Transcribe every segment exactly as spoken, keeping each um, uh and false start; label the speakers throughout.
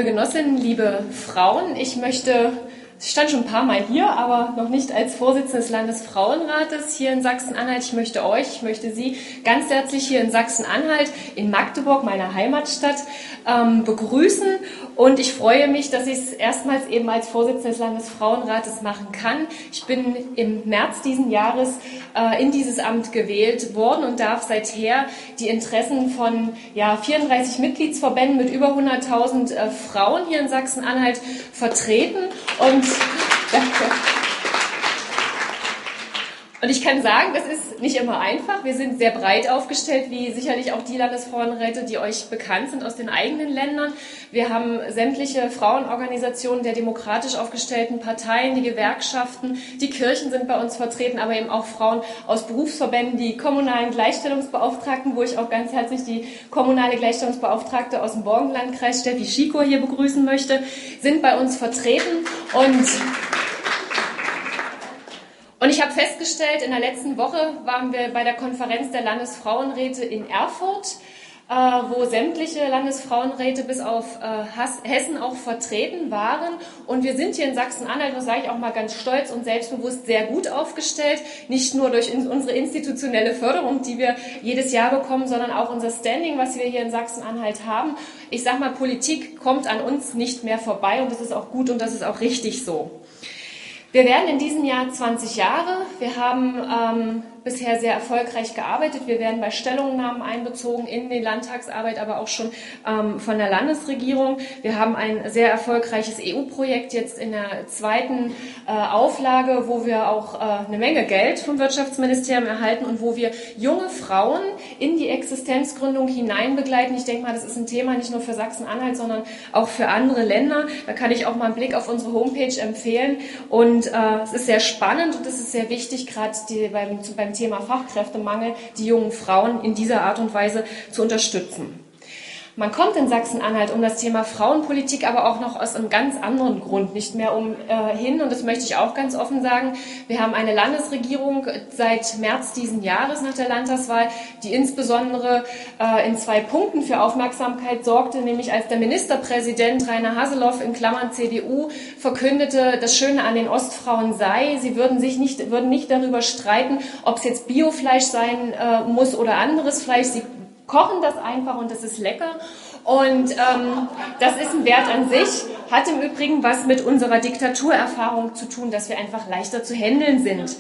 Speaker 1: liebe Genossinnen, liebe Frauen, ich möchte, ich stand schon ein paar Mal hier, aber noch nicht als Vorsitzende des Landesfrauenrates hier in Sachsen-Anhalt. Ich möchte euch, ich möchte Sie ganz herzlich hier in Sachsen-Anhalt, in Magdeburg, meiner Heimatstadt, ähm, begrüßen. Und ich freue mich, dass ich es erstmals eben als Vorsitzende des Landesfrauenrates machen kann. Ich bin im März diesen Jahres äh, in dieses Amt gewählt worden und darf seither die Interessen von ja, vierunddreißig Mitgliedsverbänden mit über hunderttausend äh, Frauen hier in Sachsen-Anhalt vertreten. Und danke. Und ich kann sagen, das ist nicht immer einfach. Wir sind sehr breit aufgestellt, wie sicherlich auch die Landesfrauenräte, die euch bekannt sind aus den eigenen Ländern. Wir haben sämtliche Frauenorganisationen der demokratisch aufgestellten Parteien, die Gewerkschaften, die Kirchen sind bei uns vertreten, aber eben auch Frauen aus Berufsverbänden, die kommunalen Gleichstellungsbeauftragten, wo ich auch ganz herzlich die kommunale Gleichstellungsbeauftragte aus dem Morgenlandkreis, Steffi Schiko, hier begrüßen möchte, sind bei uns vertreten. Und Und ich habe festgestellt, in der letzten Woche waren wir bei der Konferenz der Landesfrauenräte in Erfurt, äh, wo sämtliche Landesfrauenräte bis auf äh, Hessen auch vertreten waren. Und wir sind hier in Sachsen-Anhalt, das sage ich auch mal ganz stolz und selbstbewusst, sehr gut aufgestellt. Nicht nur durch in, unsere institutionelle Förderung, die wir jedes Jahr bekommen, sondern auch unser Standing, was wir hier in Sachsen-Anhalt haben. Ich sage mal, Politik kommt an uns nicht mehr vorbei und das ist auch gut und das ist auch richtig so. Wir werden in diesem Jahr zwanzig Jahre. Wir haben ähm, bisher sehr erfolgreich gearbeitet. Wir werden bei Stellungnahmen einbezogen in die Landtagsarbeit, aber auch schon ähm, von der Landesregierung. Wir haben ein sehr erfolgreiches E U-Projekt jetzt in der zweiten äh, Auflage, wo wir auch äh, eine Menge Geld vom Wirtschaftsministerium erhalten und wo wir junge Frauen in die Existenzgründung hinein begleiten. Ich denke mal, das ist ein Thema nicht nur für Sachsen-Anhalt, sondern auch für andere Länder. Da kann ich auch mal einen Blick auf unsere Homepage empfehlen. Und äh, es ist sehr spannend und es ist sehr wichtig, gerade die, beim, beim Thema Fachkräftemangel, die jungen Frauen in dieser Art und Weise zu unterstützen. Man kommt in Sachsen-Anhalt um das Thema Frauenpolitik aber auch noch aus einem ganz anderen Grund nicht mehr um äh, hin. Und das möchte ich auch ganz offen sagen. Wir haben eine Landesregierung seit März diesen Jahres nach der Landtagswahl, die insbesondere äh, in zwei Punkten für Aufmerksamkeit sorgte, nämlich als der Ministerpräsident Rainer Haseloff in Klammern C D U verkündete, das Schöne an den Ostfrauen sei, sie würden sich nicht, würden nicht darüber streiten, ob es jetzt Biofleisch sein äh, muss oder anderes Fleisch. Sie kochen das einfach und das ist lecker. Und ähm, das ist ein Wert an sich, hat im Übrigen was mit unserer Diktaturerfahrung zu tun, dass wir einfach leichter zu handeln sind.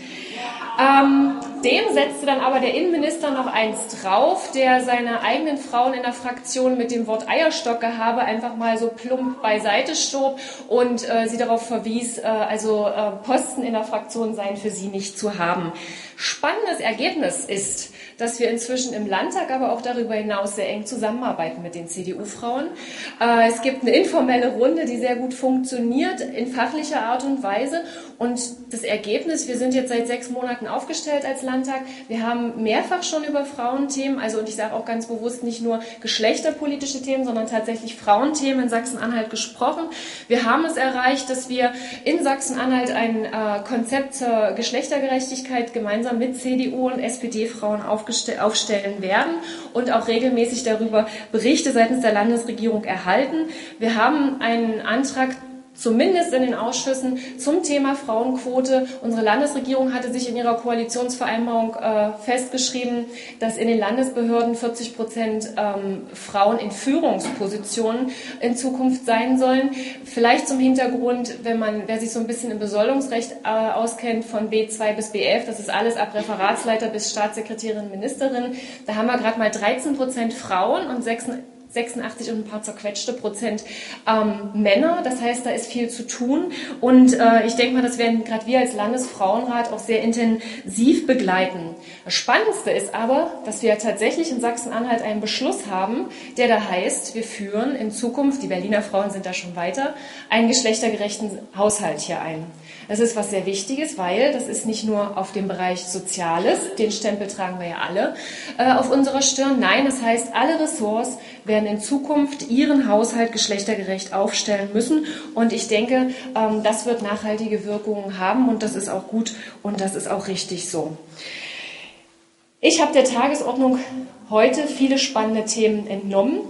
Speaker 1: Ähm, dem setzte dann aber der Innenminister noch eins drauf, der seine eigenen Frauen in der Fraktion mit dem Wort Eierstockgehabe einfach mal so plump beiseite schob und äh, sie darauf verwies, äh, also äh, Posten in der Fraktion seien für sie nicht zu haben. Spannendes Ergebnis ist, dass wir inzwischen im Landtag, aber auch darüber hinaus sehr eng zusammenarbeiten mit den C D U-Frauen. Äh, es gibt eine informelle Runde, die sehr gut funktioniert, in fachlicher Art und Weise. Und das Ergebnis, wir sind jetzt seit sechs Monaten aufgestellt als Landtag. Wir haben mehrfach schon über Frauenthemen, also und ich sage auch ganz bewusst nicht nur geschlechterpolitische Themen, sondern tatsächlich Frauenthemen in Sachsen-Anhalt gesprochen. Wir haben es erreicht, dass wir in Sachsen-Anhalt ein äh, Konzept zur Geschlechtergerechtigkeit gemeinsam mit C D U und S P D-Frauen aufstellen werden und auch regelmäßig darüber Berichte seitens der Landesregierung erhalten. Wir haben einen Antrag zumindest in den Ausschüssen zum Thema Frauenquote. Unsere Landesregierung hatte sich in ihrer Koalitionsvereinbarung äh, festgeschrieben, dass in den Landesbehörden vierzig Prozent ähm, Frauen in Führungspositionen in Zukunft sein sollen. Vielleicht zum Hintergrund, wenn man, wer sich so ein bisschen im Besoldungsrecht äh, auskennt, von B zwei bis B elf, das ist alles ab Referatsleiter bis Staatssekretärin, Ministerin, da haben wir gerade mal dreizehn Prozent Frauen und sechsundachtzig und ein paar zerquetschte Prozent ähm, Männer. Das heißt, da ist viel zu tun. Und äh, ich denke mal, das werden gerade wir als Landesfrauenrat auch sehr intensiv begleiten. Das Spannendste ist aber, dass wir tatsächlich in Sachsen-Anhalt einen Beschluss haben, der da heißt, wir führen in Zukunft, die Berliner Frauen sind da schon weiter, einen geschlechtergerechten Haushalt hier ein. Das ist was sehr Wichtiges, weil das ist nicht nur auf dem Bereich Soziales, den Stempel tragen wir ja alle äh, auf unserer Stirn. Nein, das heißt, alle Ressorts werden in Zukunft ihren Haushalt geschlechtergerecht aufstellen müssen. Und ich denke, ähm, das wird nachhaltige Wirkungen haben und das ist auch gut und das ist auch richtig so. Ich habe der Tagesordnung heute viele spannende Themen entnommen.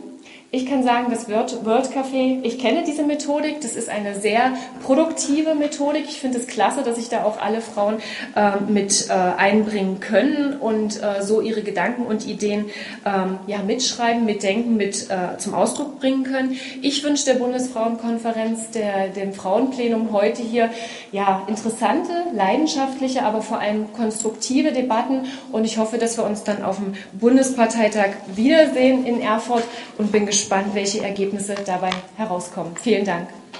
Speaker 1: Ich kann sagen, das World Café, ich kenne diese Methodik, das ist eine sehr produktive Methodik. Ich finde es klasse, dass sich da auch alle Frauen äh, mit äh, einbringen können und äh, so ihre Gedanken und Ideen ähm, ja, mitschreiben, mitdenken, mit äh, zum Ausdruck bringen können. Ich wünsche der Bundesfrauenkonferenz, der, dem Frauenplenum heute hier ja, interessante, leidenschaftliche, aber vor allem konstruktive Debatten, und ich hoffe, dass wir uns dann auf dem Bundesparteitag wiedersehen in Erfurt und bin gespannt, welche Ergebnisse dabei herauskommen. Vielen Dank.